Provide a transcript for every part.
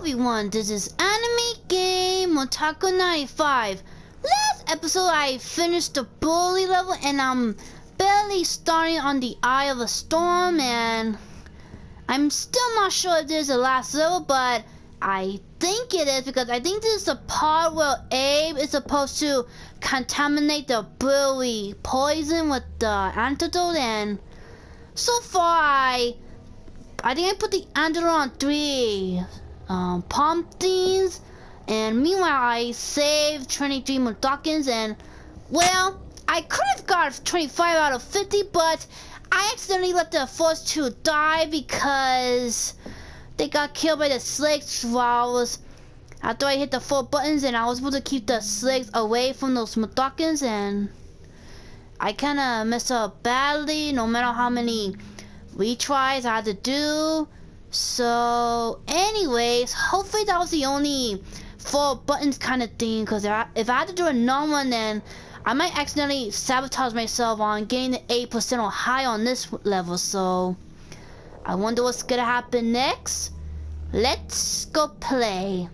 everyone, this is Anime Game Otaku 95. Last episode I finished the bully level and I'm barely starting on the Eye of a Storm, and I'm still not sure if this is the last level, but I think it is because I think this is the part where Abe is supposed to contaminate the bully poison with the antidote, and so far I think I put the antidote on 3 pumpkins, and meanwhile I saved 23 Mudokons, and well, I could have got 25 out of 50, but I accidentally let the first 2 die because they got killed by the slicks after I hit the 4 buttons, and I was supposed to keep the slicks away from those Mudokons, and I kinda messed up badly no matter how many retries I had to do. So anyways, hopefully that was the only 4 buttons kind of thing, because if I had to do another one, then I might accidentally sabotage myself on getting the 8% or high on this level. So I wonder what's gonna happen next. Let's go play.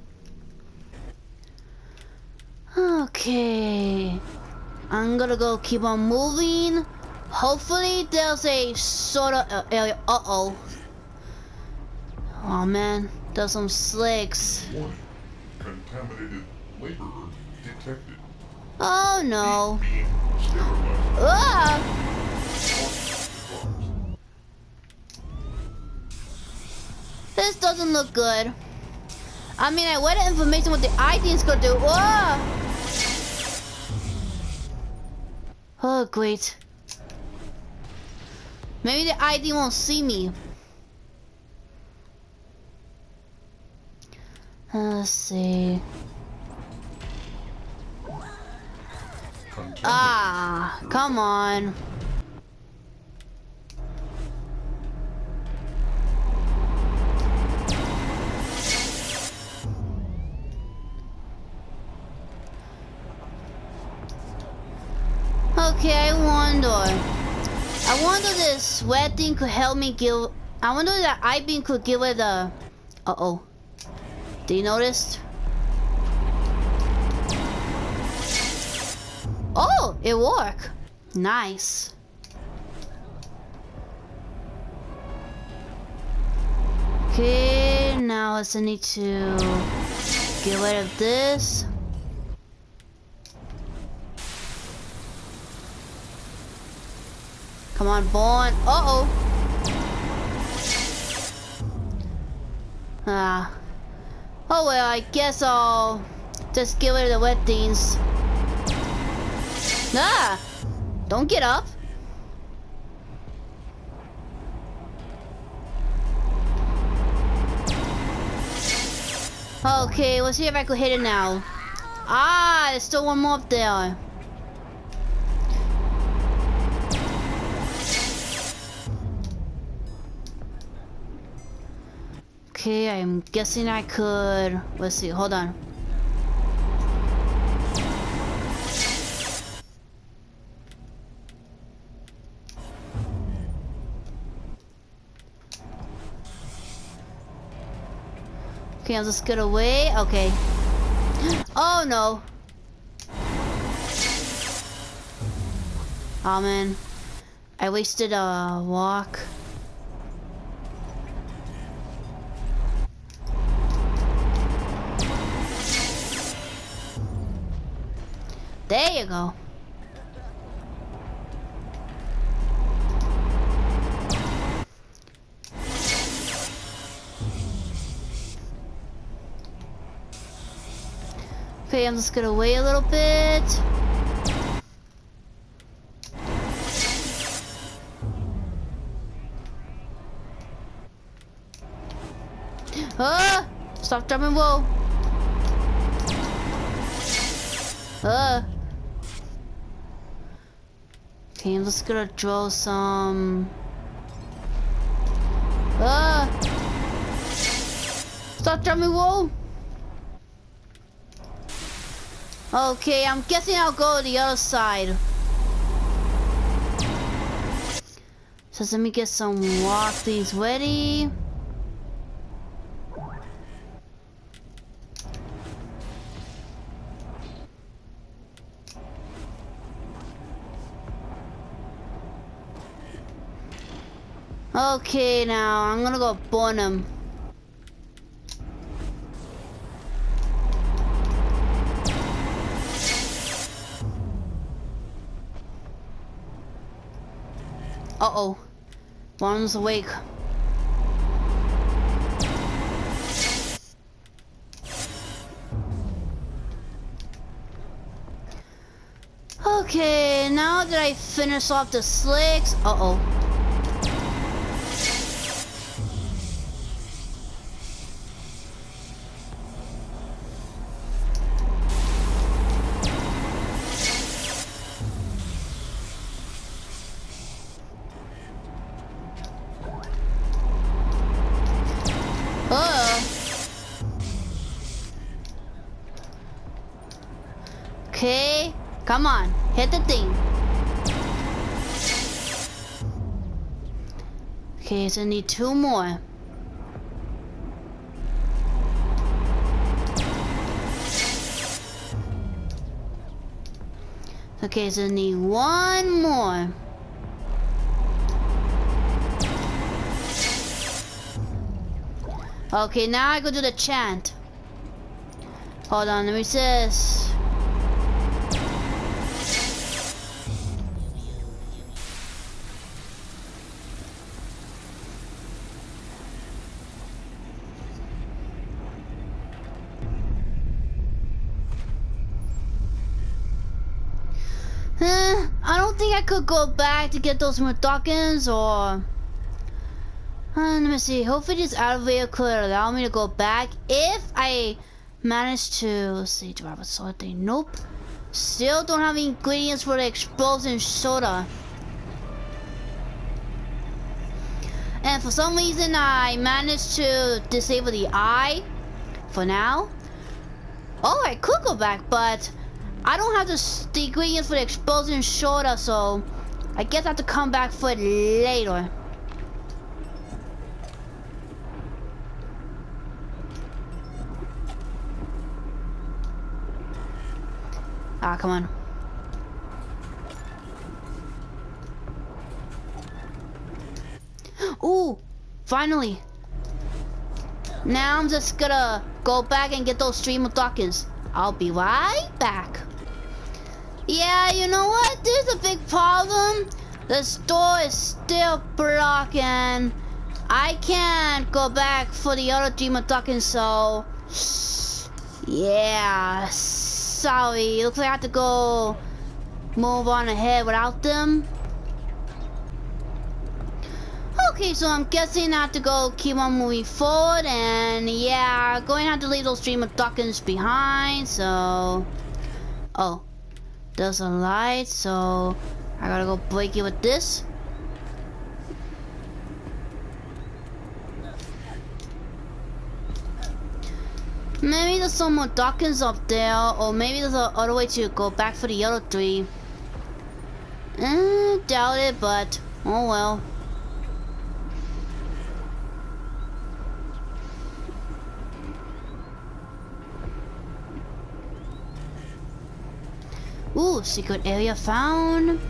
Okay, I'm gonna go keep on moving. Hopefully there's a sort of area. Uh-oh. Oh man, there's some slicks. Warning. Contaminated laborer detected. Oh no. Being sterilized. Ah! This doesn't look good. I mean, I read the information what the ID is gonna do. Ah! Oh great. Maybe the ID won't see me. Let's see. Ah, come on. Okay, I wonder this red thing could help me give. I wonder if that eye beam could give it a. Uh-oh. Did you notice? Oh, it worked. Nice. Okay, now I just need to get rid of this. Come on, Born. Uh-oh. Ah. Oh well, I guess I'll just get rid of the wet things. Ah! Don't get up. Okay, let's see if I could hit it now. Ah, there's still one more up there. Okay, I'm guessing I could. Let's see, hold on. Okay, I'll just get away. Okay. Oh no. Oh man. I wasted a walk. There you go. Okay, I'm just gonna wait a little bit. Ah! Stop, jumping, whoa. Okay, I'm just gonna draw some. Stop jumping, whoa. Okay, I'm guessing I'll go to the other side. So let me get some walk these ready. Okay, now I'm gonna go burn him. Uh-oh. One's awake. Okay, now that I finish off the slicks, uh-oh. Okay, come on, hit the thing. Okay, so I need 2 more. Okay, so I need 1 more. Okay, now I go do the chant. Hold on, let me see this. I don't think I could go back to get those Mudokons, or... let me see, hopefully this elevator could allow me to go back if I manage to... Let's see, do I have a soda thing? Nope. Still don't have ingredients for the explosion soda. And for some reason I managed to disable the eye for now. Oh, I could go back, but I don't have the ingredients for the explosion soda, so I guess I have to come back for it later. Ah, come on. Ooh, finally. Now I'm just gonna go back and get those stream of Dawkins. I'll be right back. Yeah, you know what? There's a big problem. The store is still broken. I can't go back for the other Dream of Dawkins, so... yeah, sorry. Looks like I have to go move on ahead without them. Okay, so I'm guessing I have to go keep on moving forward, and yeah, going to have to leave those Dream of Dawkins behind, so... oh, there's a light, so I gotta go break it with this. Maybe there's some more Dawkins up there, or maybe there's another way to go back for the other 3. Doubt it, but oh well. Ooh, secret area found.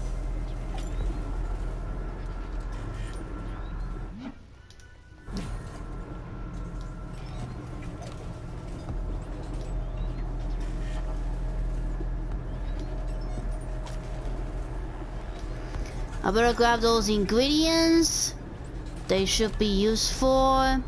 I better grab those ingredients. They should be useful.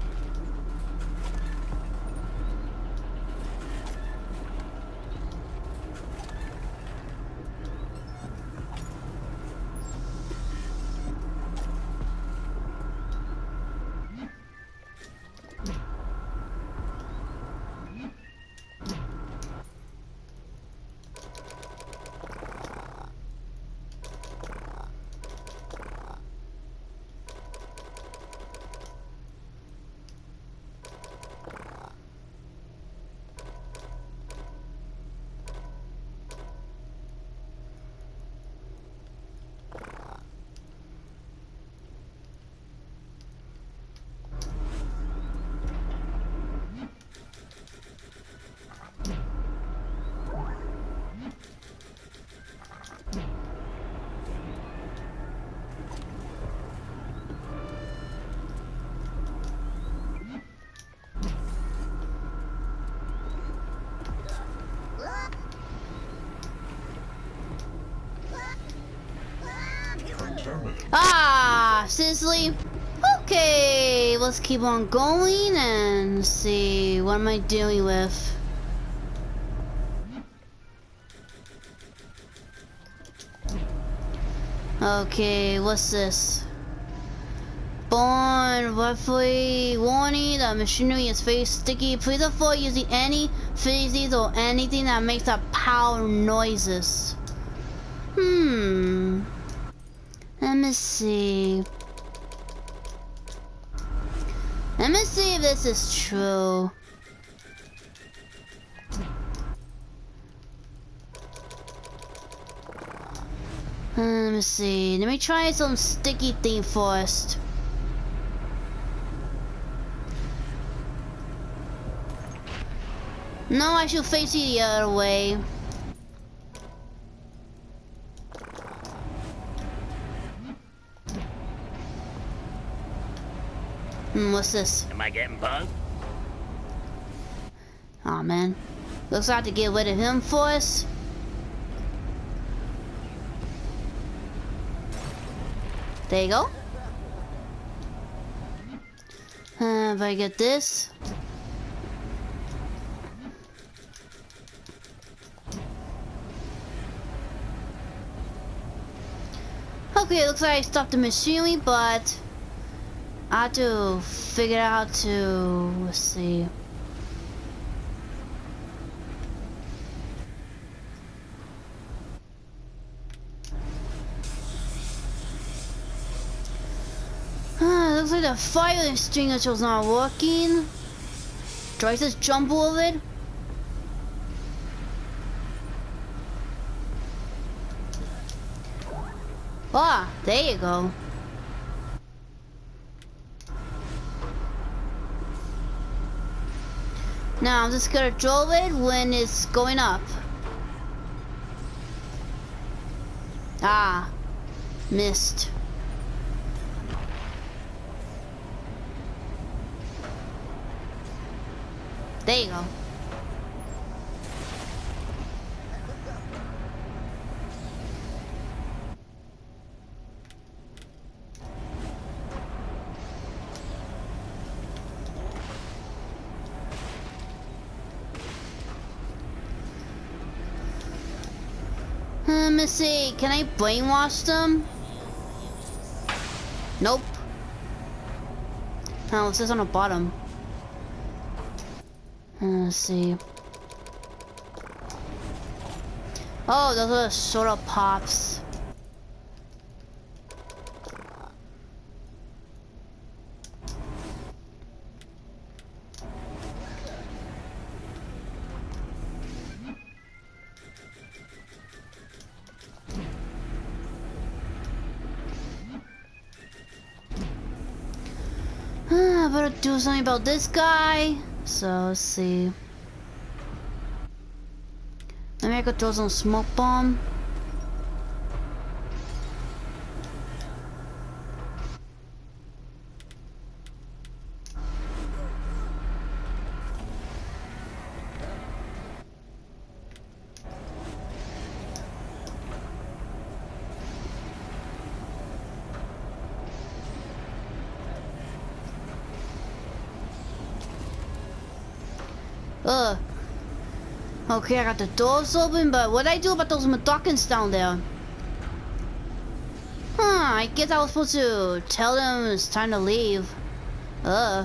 contaminant. Ah, seriously? Okay, let's keep on going and see what am I dealing with. Okay, what's this? Born roughly warning that machinery is very sticky. Please avoid using any feces or anything that makes a power noises. Let me see. Let me see if this is true. Let me see. Let me try some sticky thing first. No, I should face it the other way. What's this? Am I getting punked? Aw, man. Looks like I have to get rid of him first. There you go. If I get this. Okay, it looks like I stopped the machinery, but I have to figure out how to, let's see. Looks like the fire extinguisher's not working. Do I just jump over it? Ah, there you go. Now I'm just gonna draw it when it's going up. Ah, missed. There you go. Let me see, can I brainwash them? Nope. Oh, it says on the bottom. Let's see. Oh, those are soda pops. I better do something about this guy. So let's see. Maybe I could throw some smoke bomb. Okay, I got the doors open, but what do I do about those Madokans down there? I guess I was supposed to tell them it's time to leave. Oh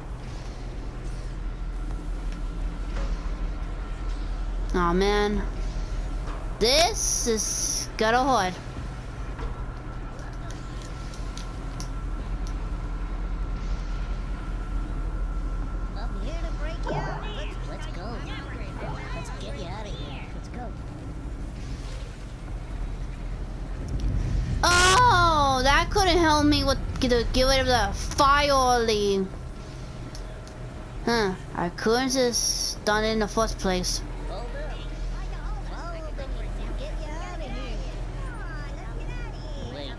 man. This is gotta hard. I'm here to break you out. Let's go. Let's get you out of here. Let's go. Oh, that couldn't help me with get rid of the fire early. I couldn't just done it in the first place. Hold up. Follow them. Get you out of here. Wait.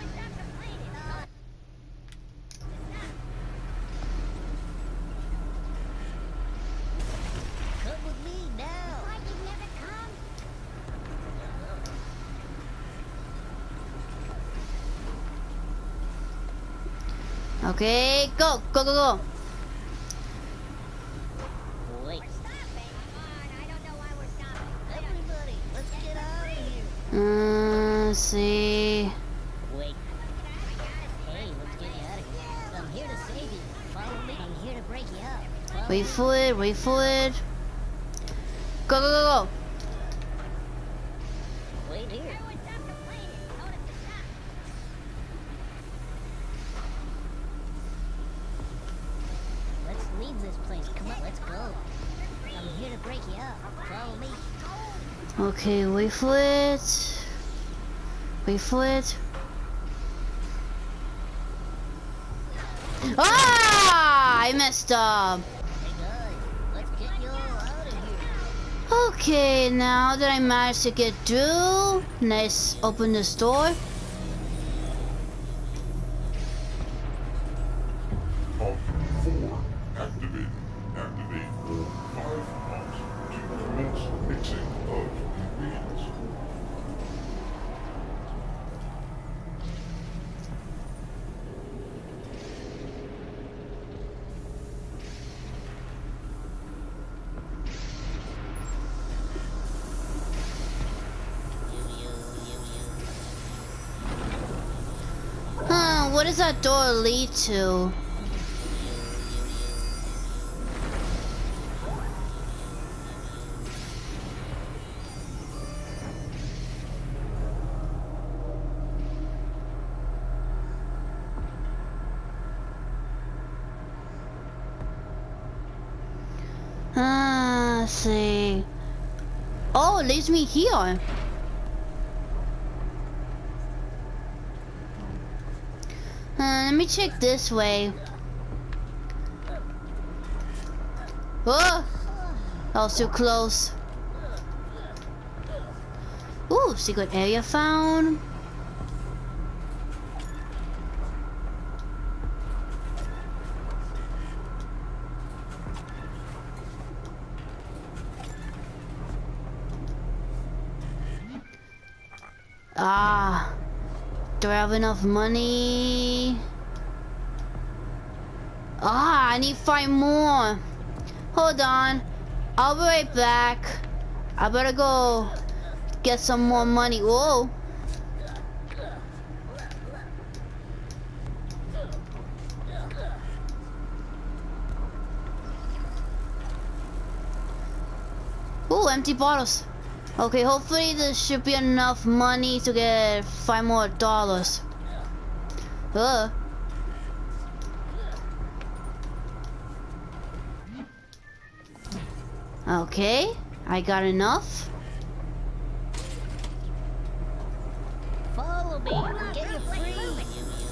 Come with me now. Okay, go, go, go, go. Wait. Everybody, let's get out of here. Let's see. Wait. Hey, let's get you out of here. I'm here to save you. Follow me. I'm here to break you up. Follow Wait me. for it, wait for it. Go, go, go, go. Wait here. Let's leave this place. Come on, let's go. I'm here to break you up. Follow me. Okay, wait for it. Wait for it. Ah! I messed up. Hey guys, let's get you all out of here. Okay, now that I managed to get through, let's open this door. Pump 4 activated. Activate all 5 pumps to commence mixing of ingredients. Huh, what does that door lead to? Let's see. Oh, it leads me here. Let me check this way. Oh, that was too close. Ooh, secret area found. Ah, do I have enough money? Ah, I need 5 more. Hold on, I'll be right back. I better go get some more money. Whoa. Ooh, empty bottles. Okay, hopefully there should be enough money to get 5 more dollars. Okay, I got enough. Follow me. Get you free.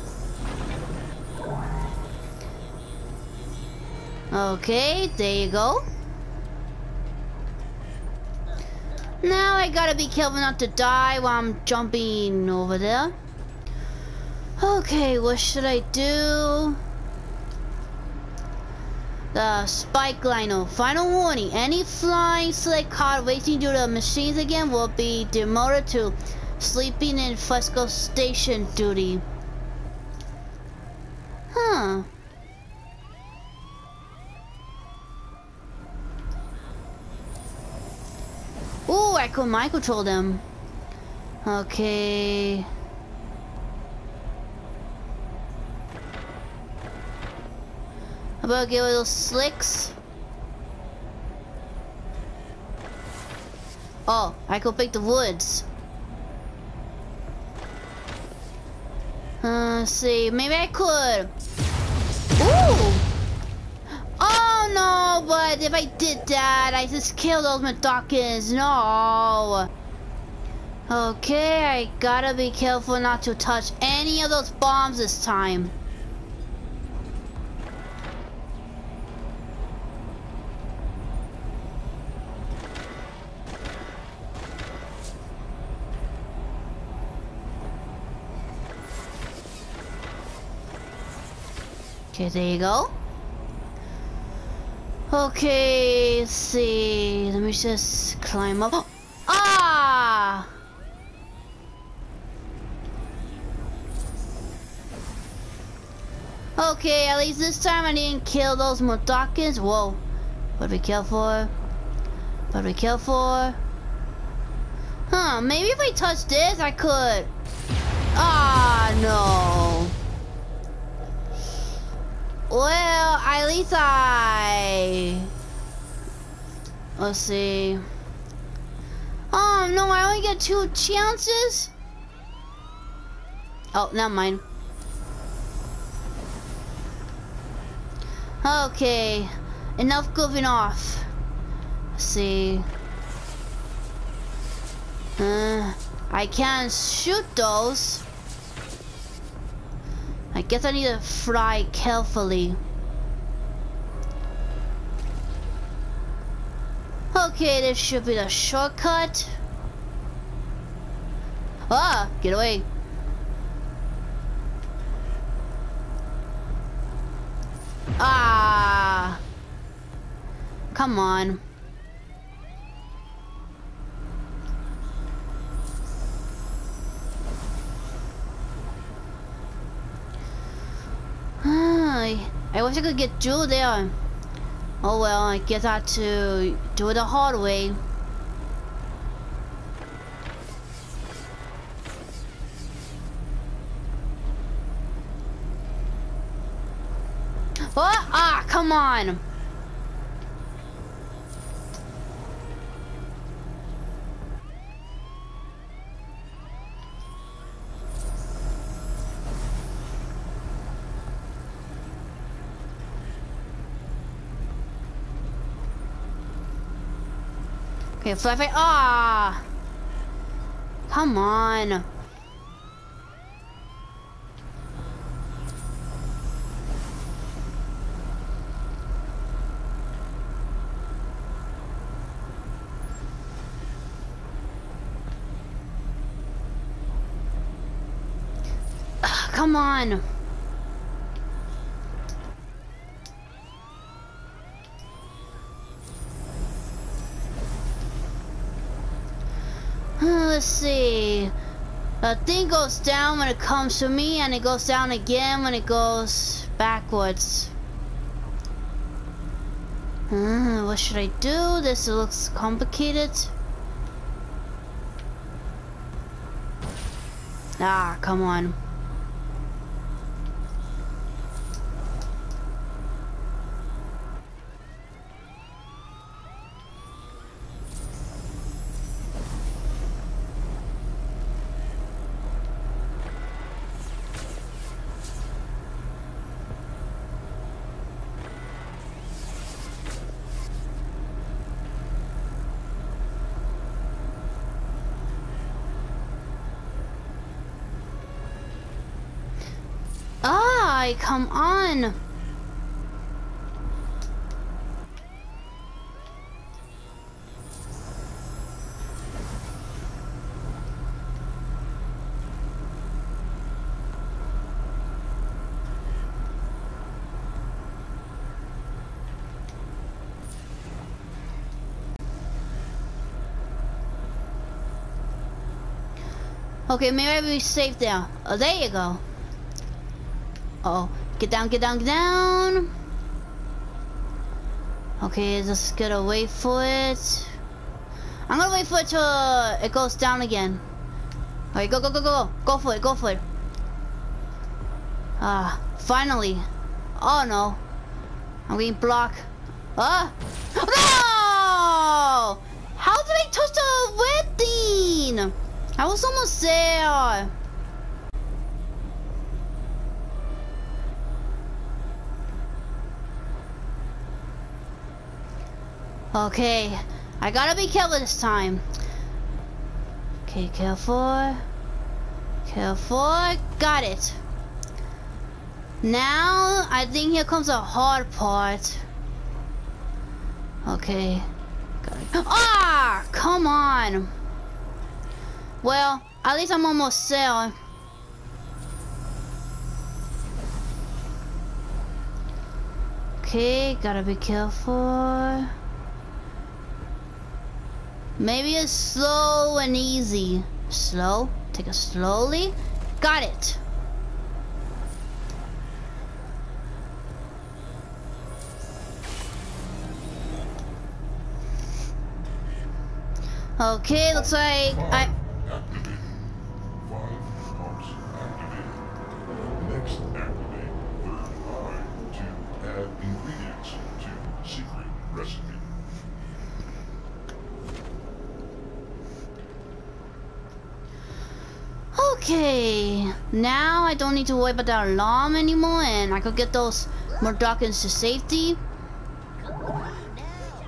Okay, there you go. Now I gotta be careful not to die while I'm jumping over there. Okay, what should I do? The spike lino. Final warning. Any flying select car racing through the machines again will be demoted to sleeping in Fresco station duty. Huh. Ooh, I could mind control them. Okay. How about give it those slicks? Oh, I could pick the woods. Let's see, maybe I could. Ooh! Oh no, but if I did that, I just killed those Medokins. No. Okay, I gotta be careful not to touch any of those bombs this time. Okay, there you go. Okay, let's see. Let me just climb up. Ah! Okay, at least this time I didn't kill those Modokans. Whoa. What do we kill for? What do we kill for? Huh, maybe if I touch this, I could. Ah, no. Well, at least let's see. Oh, no, I only get 2 chances? Oh, never mind. Okay, enough goofing off. Let's see. I can't shoot those. I guess I need to fly carefully. Okay, this should be the shortcut. Ah, get away. Ah, come on. I wish I could get through there. Oh well, I guess I had to do it the hard way. What? Ah, come on. Okay, fluffy. Ah! Come on. Come on. Let's see. The thing goes down when it comes to me, and it goes down again when it goes backwards. What should I do? This looks complicated. Ah, come on. Ah, come on. Okay, maybe I'll be safe there. Oh, there you go. Uh oh, get down, get down, get down. Okay, just gotta wait for it. I'm gonna wait for it till it goes down again. Alright, go, go, go, go, go. Go for it, go for it. Ah, finally. Oh no. I'm getting blocked. Ah! No! How did I touch the red thing? I was almost there. Okay, I gotta be careful this time. Okay, careful. Careful. Got it. Now, I think here comes the hard part. Okay. Got it. Ah! Come on. Well, at least I'm almost there. Okay, gotta be careful. Maybe it's slow and easy. Slow. Take it slowly. Got it. Okay, looks like Five activated. 5 pumps activated. Next, activate third eye to add ingredients to secret recipe. Okay, now I don't need to worry about that alarm anymore, and I could get those Murdochans to safety. Come with me now.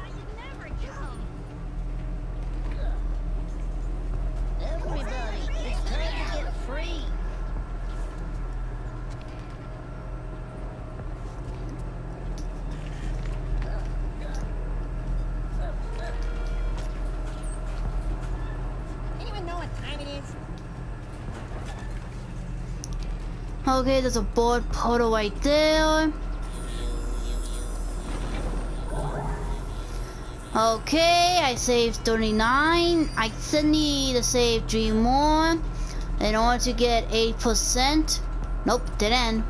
Everybody, it's time to get free. Anyone know what time it is? Okay, there's a board portal right there. Okay, I saved 39. I still need to save 3 more in order to get 8%. Nope, dead end.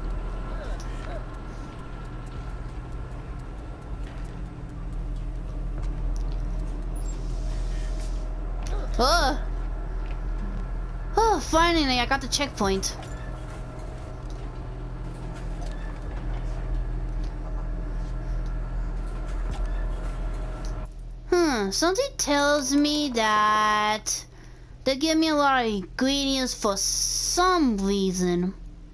Oh! Oh, finally, I got the checkpoint. Something tells me that they give me a lot of ingredients for some reason.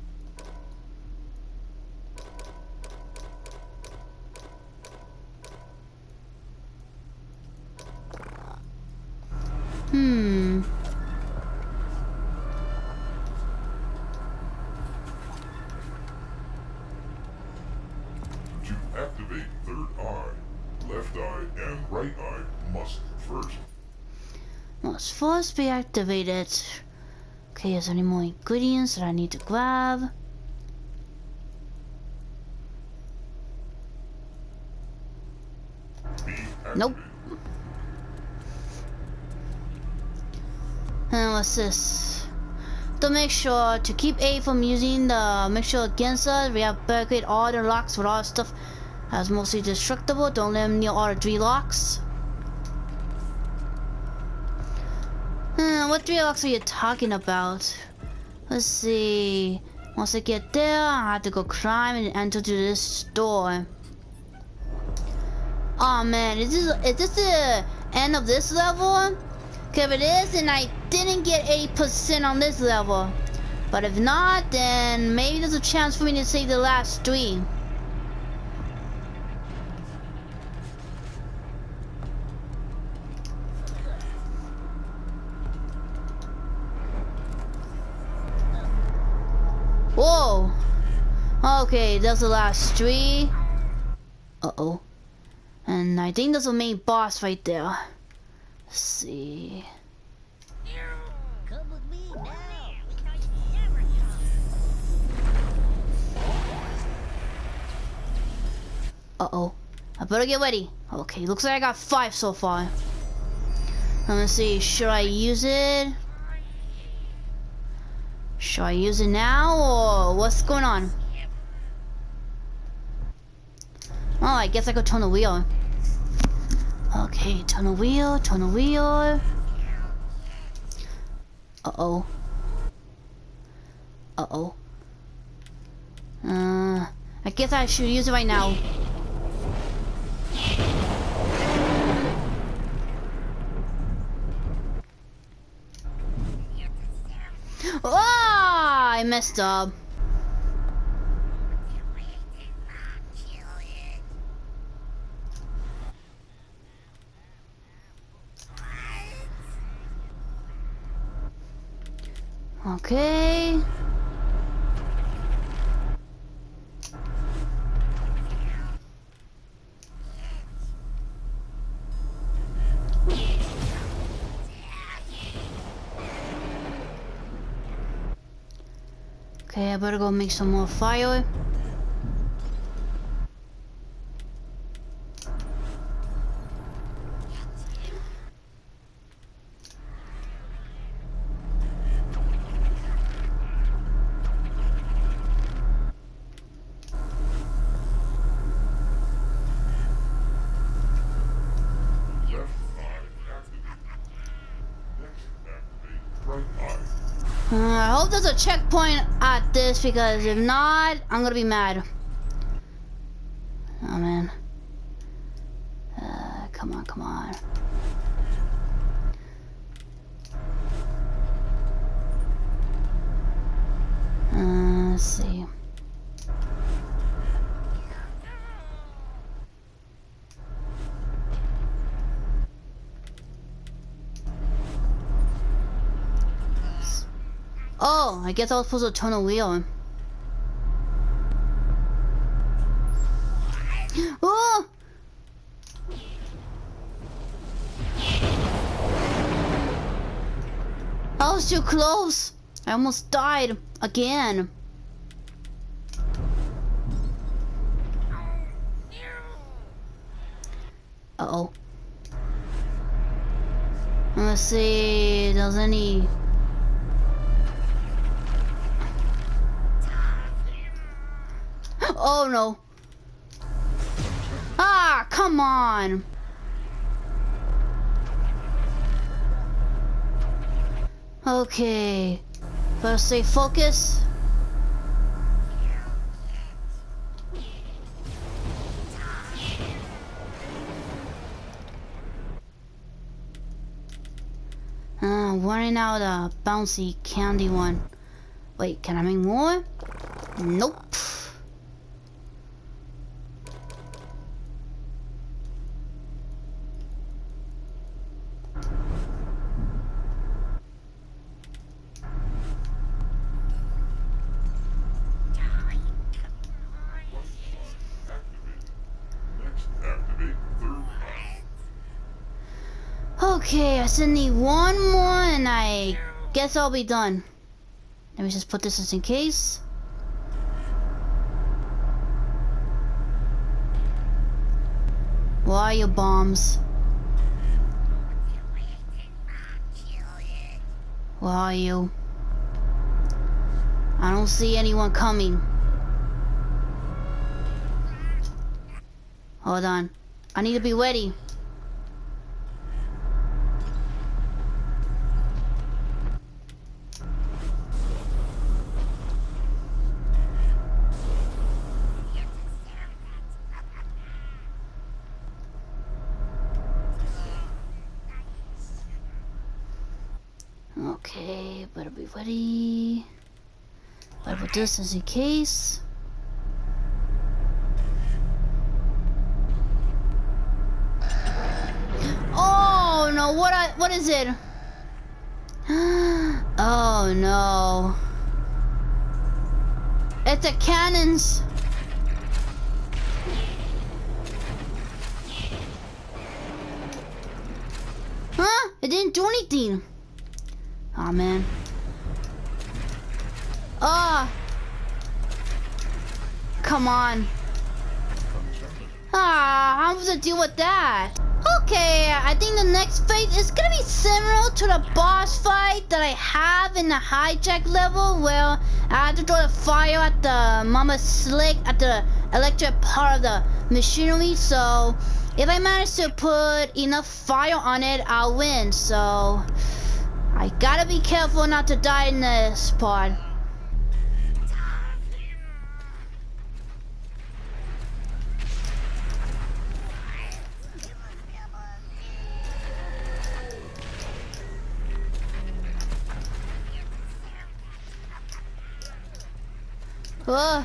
To activate third eye, left eye and right eye must first. Must first be activated. Okay, is there any more ingredients that I need to grab? Be activated. Nope. And what's this? To make sure to keep A from using the mixture against us, we have barricade all the locks with all the stuff that's mostly destructible. Don't let them near all the 3 locks. What 3 locks are you talking about? Let's see. Once I get there, I have to go climb and enter to this door. Oh man, is this the end of this level? Okay, if it is, then I didn't get 8% on this level. But if not, then maybe there's a chance for me to save the last 3. Whoa! Okay, that's the last 3. Uh-oh. And I think there's a main boss right there. Let's see. Come with me now. Uh-oh. I better get ready. Okay, looks like I got 5 so far. Let me see, should I use it? Should I use it now, or what's going on? Oh, I guess I could turn the wheel. Okay, turn the wheel, turn the wheel. Uh-oh. Uh-oh. I guess I should use it right now. Ah, I messed up. Okay. Okay, I better go make some more fire. Left eye activated. I hope there's a checkpoint at this, because if not, I'm gonna be mad. Oh man. Come on, come on. Let's see. Oh, I guess I was supposed to turn the wheel. Oh! I was too close. I almost died again. Uh-oh. Let's see if there's any... Oh no. Ah, come on. Okay. First stay focused. Running out a bouncy candy one. Wait, can I make more? Nope. Okay, I still need one more and I guess I'll be done. Let me just put this just in case. Where are your bombs? Where are you? I don't see anyone coming. Hold on. I need to be ready. Okay, better be ready. Better put this just in case. Oh no! What is it? Oh no! It's the cannons. Huh? It didn't do anything. Oh man. Ah. Come on. Ah, how was I deal with that? Okay, I think the next phase is gonna be similar to the boss fight that I have in the hijack level, where I had to throw the fire at the Mama Slick at the electric part of the machinery. So if I manage to put enough fire on it, I'll win. So I gotta be careful not to die in this part. Oh.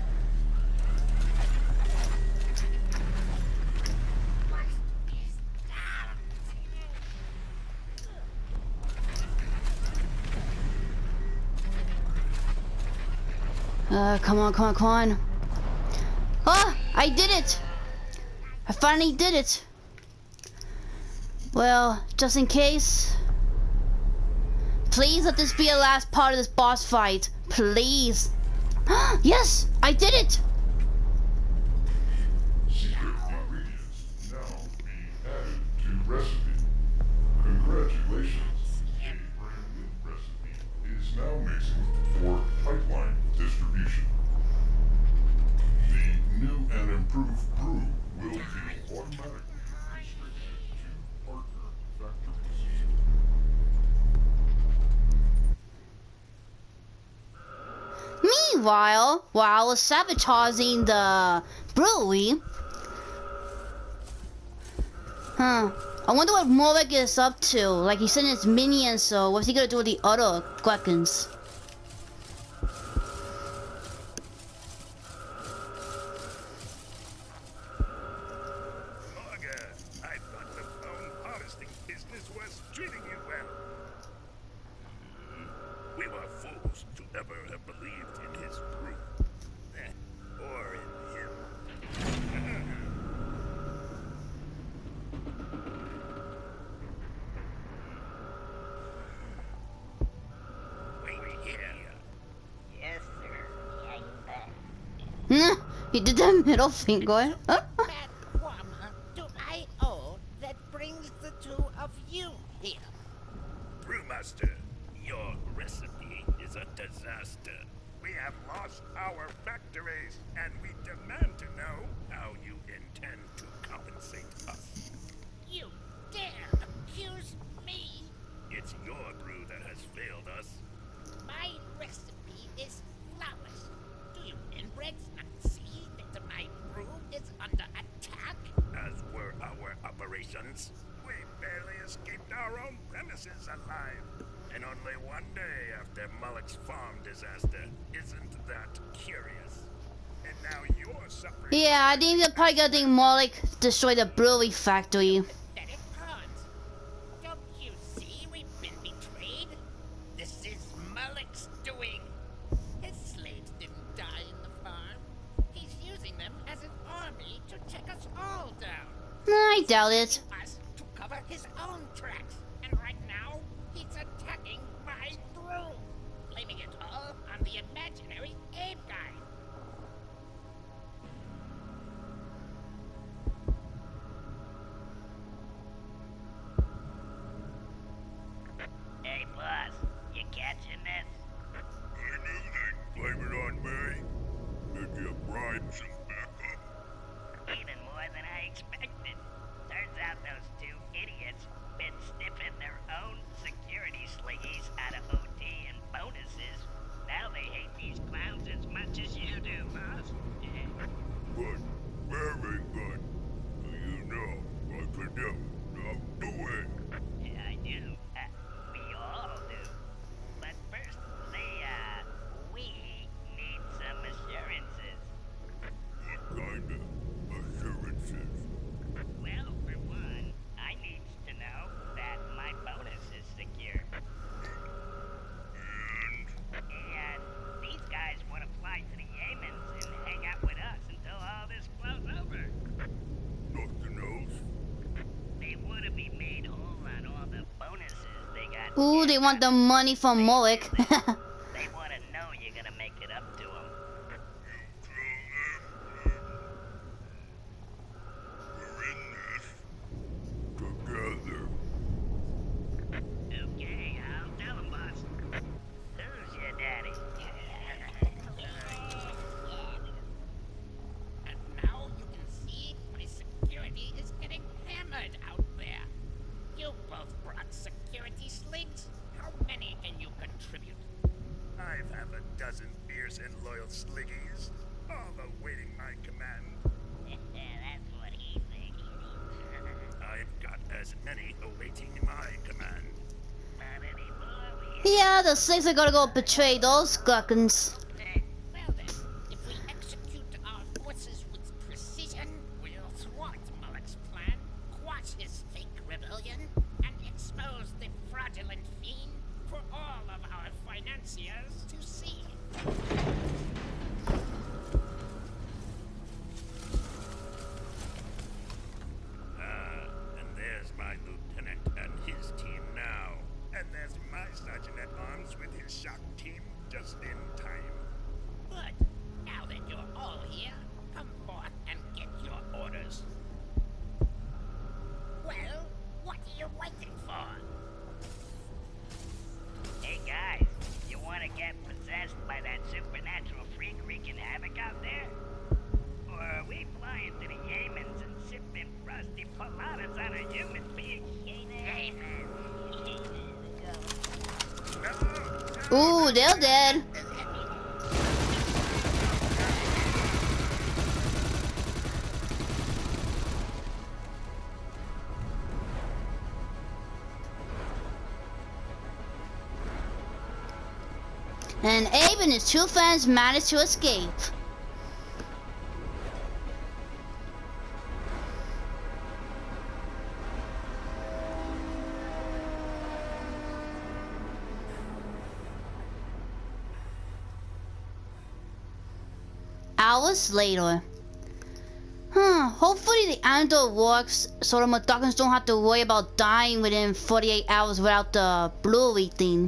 Come on, come on, come on. Ah, I did it! I finally did it. Well, just in case, please let this be the last part of this boss fight. Please. Yes, I did it! Secret ingredients now being added to recipe. Congratulations. A brand new recipe is now mixing for pipeline distribution. The new and improved brew will be automatically distributed to partner factories. Meanwhile, while I was sabotaging the brewery, I wonder what Morek is up to. Like, he sent his minions, so what's he gonna do with the other Gluckins? I thought the bone harvesting business was treating you well. We were fools to ever have believed in his brew. Or in him. Wait here. Yes, sir. Yeah, you bet. He did that middle finger. That woman do I owe that brings the two of you here? Brewmaster, your recipe is a disaster. We have lost our factories, and we demand to know how you intend to compensate us. You dare accuse me? It's your brew that has failed us. My recipe is flawless. Do you inbreds not see that my brew is under attack? As were our operations. We barely escaped our own premises alive. And only one day after Mullock's farm disaster. Isn't that curious? And now you're suffering. Yeah, I think they're probably gonna think Morek destroyed the brewery factory. Pathetic pawns. Don't you see we've been betrayed? This is Mullock's doing. His slaves didn't die in the farm. He's using them as an army to take us all down. I doubt it. Us to cover his own tracks. And right now, he's attacking my brew. Blaming it all on the imaginary Abe guy. Hey, boss, you catching this? I knew they'd blame it on me. Did you bribe some backup? Even more than I expected. Turns out those two idiots been sniffing their own security slingies out of OT and bonuses. Now they hate these clowns as much as you do, boss. Good. Very good. You know what to do. Now do it. Yeah, I do. We all do. But first, we need some assurances. What kind of assurances? Well, for one, I need to know that my bonus is secure. And these guys want to fly to the Yemens and hang out with us until all this blows over. Nothing else? They want to be made whole on all the bonuses they got. Ooh, they want the money from Morek. They want to know you're gonna make it up to them. We're in this together. Okay, I'll tell them, boss. Who's your daddy? And now you can see my security is getting hammered out there. You both brought security slings. How many can you contribute? I've have a dozen fierce and loyal sliggies, all awaiting my command. That's what he thinks. I've got as many awaiting my command. Not anymore. We Yeah, the six are gonna go betray those Gluckins. Well then, if we execute our forces with precision, we'll thwart Mullock's plan, quash his fake rebellion, and expose the fraudulent fiend for all of our financiers to see. And there's my lieutenant and his team now. And there's my sergeant at arms with his shock team just in time. Good. Now that you're all here, come forth and get your orders. Well, what are you waiting for? Hey guys, you wanna get possessed by that supernatural freak wreaking havoc out there? Or are we flying to the Yemens and sipping frosty poladas on a human being? Ooh, they're dead. And Abe and his two friends managed to escape. Hours later. Hopefully the antidote works so the Mudokons don't have to worry about dying within 48 hours without the brewery thing.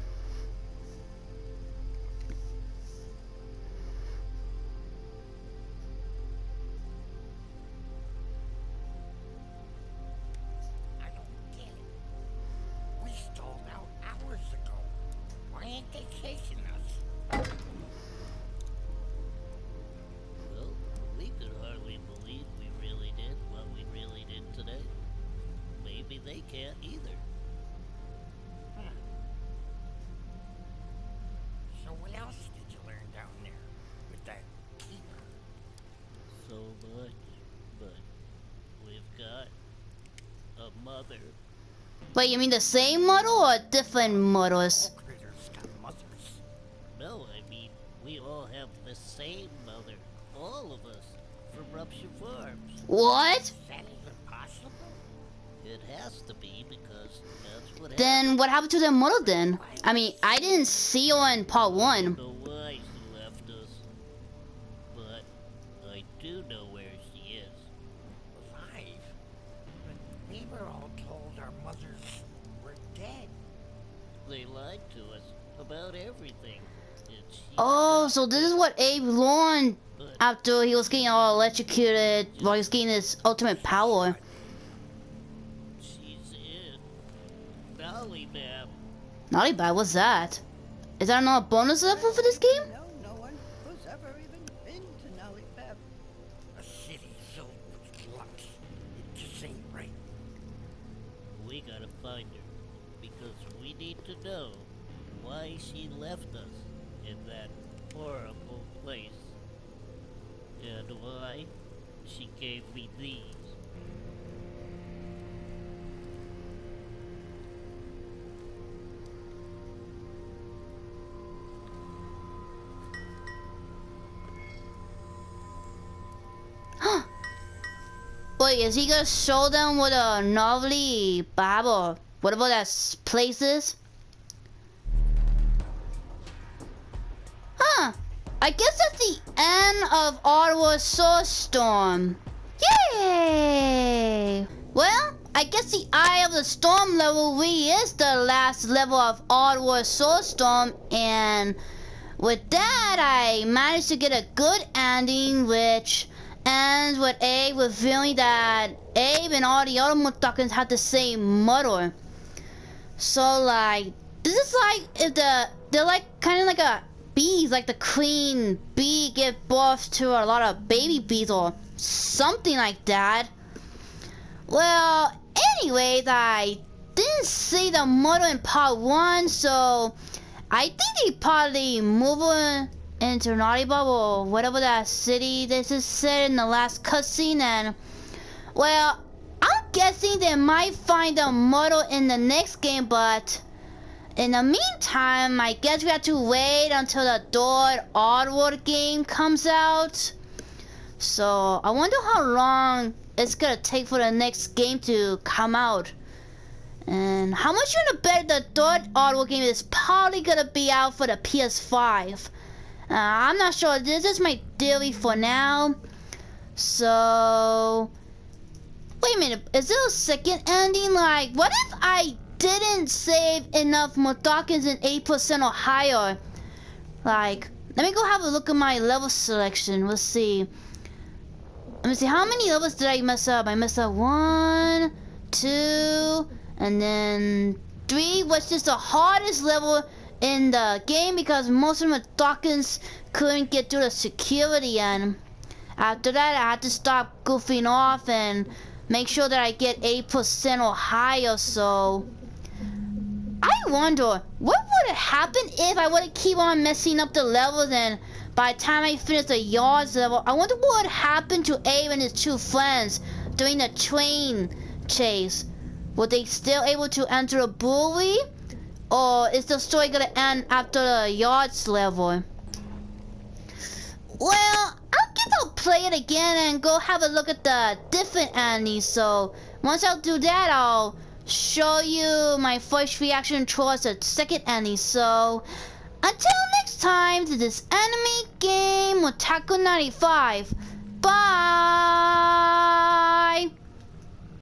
I don't get it. We stalled out hours ago. Why ain't they chasing us? Well, we could hardly believe we really did what we really did today. Maybe they can't either. So what else did you learn down there with that keeper? So much, but we've got a mother. Wait, you mean the same model or different models? All critters got mothers. No, I mean, we all have the same mother. All of us. From Rupture Farms. What? Is that even possible? It has to be because that's what happened. Then what happened to their model then? I mean, I didn't see her in part 1. I don't know why she left us. But I do know where she is. Alive? But we were all told our mothers were dead. They lied to us about everything. And she Oh, so this is what Abe learned But after he was getting all electrocuted while he was getting his ultimate power. she's in. Dolly, ma'am. Naughty bad, what's that? Is that another bonus level for this game? No, no one was ever even been to Nalipab. A city filled with gluts. It just ain't right. We gotta find her. Because we need to know why she left us in that horrible place. And why she gave me these. Wait, is he gonna show them what a Novely Bab or whatever that place is? Huh. I guess that's the end of Oddworld Soulstorm. Yay! Well, I guess the Eye of the Storm level really is the last level of Oddworld Soulstorm, and with that, I managed to get a good ending, which ends with Abe revealing that Abe and all the other Mudokons had the same mother. So, like, this is like if they're like kind of like a bees, like the queen bee give birth to a lot of baby bees or something like that. Well, anyways, I didn't see the mother in part 1, so I think they probably moved into Naughty Bob or whatever that city this is set in the last cutscene, and well, I'm guessing they might find the mother in the next game, but in the meantime, I guess we have to wait until the third Oddworld game comes out. So I wonder how long it's gonna take for the next game to come out. And how much you gonna bet the third Oddworld game is probably gonna be out for the PS5? I'm not sure. This is my theory for now. So wait a minute, is there a second ending? Like, what if I didn't save enough Mudokons in 8% or higher? Like, let me go have a look at my level selection. Let's see. Let me see, how many levels did I mess up? I messed up 1, 2, and then 3, which is the hardest level in the game because most of the Mudokons couldn't get through the security, and after that I had to stop goofing off and make sure that I get 8% or higher. So I wonder what would have happened if I would keep on messing up the levels, and by the time I finish the yards level, I wonder what would happen to Abe and his two friends during the train chase. Were they still able to enter a brewery? Or is the story gonna end after the yards level? Well, I guess I'll play it again and go have a look at the different enemies. So once I'll do that, I'll show you my first reaction towards the second enemy. So until next time, to this anime game Otaku 95. Bye!